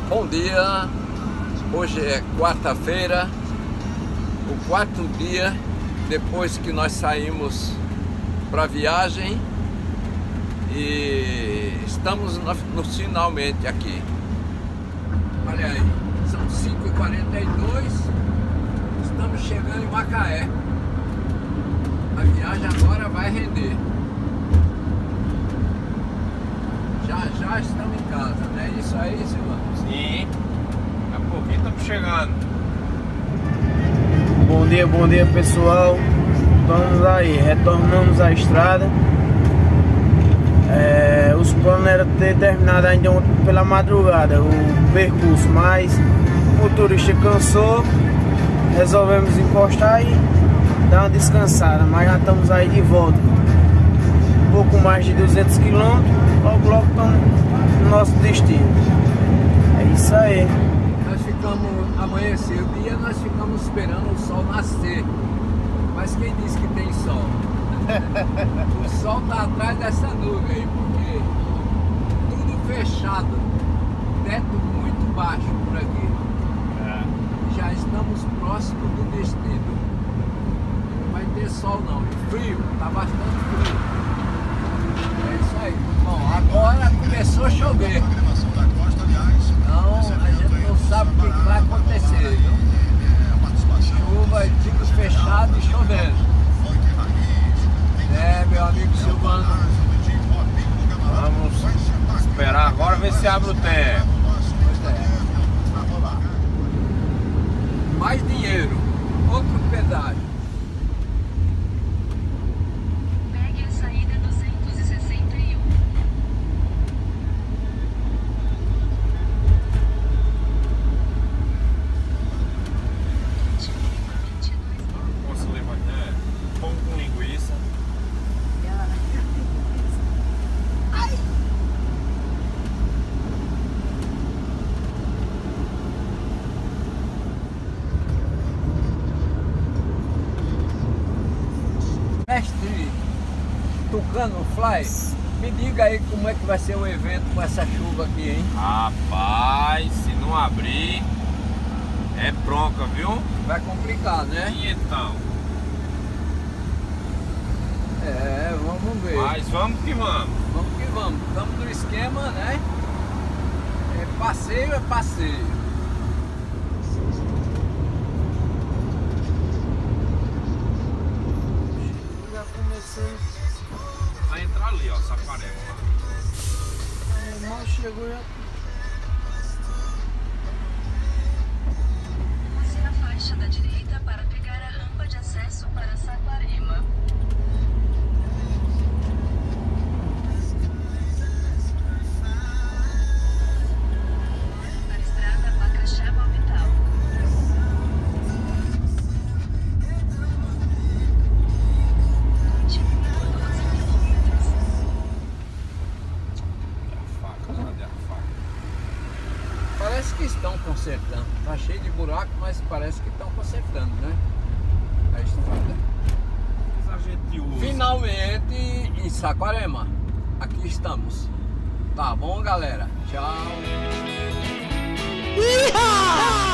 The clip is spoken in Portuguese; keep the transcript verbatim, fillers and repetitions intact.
Bom dia, hoje é quarta-feira, o quarto dia depois que nós saímos para a viagem e estamos no, no, finalmente aqui. Olha aí, são cinco e quarenta e dois, estamos chegando em Macaé. A viagem agora vai render. Já já estamos em casa, não é isso aí, Silvano? Sim, daqui a pouquinho estamos chegando. Bom dia, bom dia pessoal. Estamos aí, retornamos à estrada. É, os planos eram ter terminado ainda pela madrugada o percurso, mas o motorista cansou, resolvemos encostar e dar uma descansada, mas já estamos aí de volta. Um pouco mais de duzentos quilômetros, logo logo estamos no nosso destino. É isso aí. Nós ficamos, amanhecer o dia, nós ficamos esperando o sol nascer. Mas quem disse que tem sol? O sol está atrás dessa nuvem aí, porque tudo fechado, teto muito baixo por aqui. É. Já estamos próximos do destino. Não vai ter sol não, e frio, está bastante frio. É isso aí. Bom, agora começou a chover. Então a gente não sabe o que vai acontecer, viu? Chuva, tudo fechado e chovendo. É, meu amigo Silvano. Vamos esperar agora ver se abre o tempo. Pois é. Mais dinheiro, outro pedágio. Pegue a saída duzentos e sessenta e um. Posso levar até pão com linguiça. Mestre Tucano Fly, me diga aí como é que vai ser o evento com essa chuva aqui, hein? Rapaz, se não abrir, é bronca, viu? Vai complicar, né? E então? É, vamos ver. Mas vamos que vamos. Vamos que vamos. Estamos no esquema, né? É passeio, é passeio. Já comecei. Vai entrar ali, ó, Saquarema lá. Mal chegou já. Use a faixa da direita para pegar a rampa de acesso para Saquarema. Na estrada Bacaxaba-Vital. Continue por doze quilômetros. É a faca, cadê a faca? Parece que estão consertando. Tá cheio de buraco, mas parece que estão consertando, né? A estrada. Mas a gente usa. Finalmente em Saquarema. Aqui estamos. Tá bom, galera? Tchau. Iha!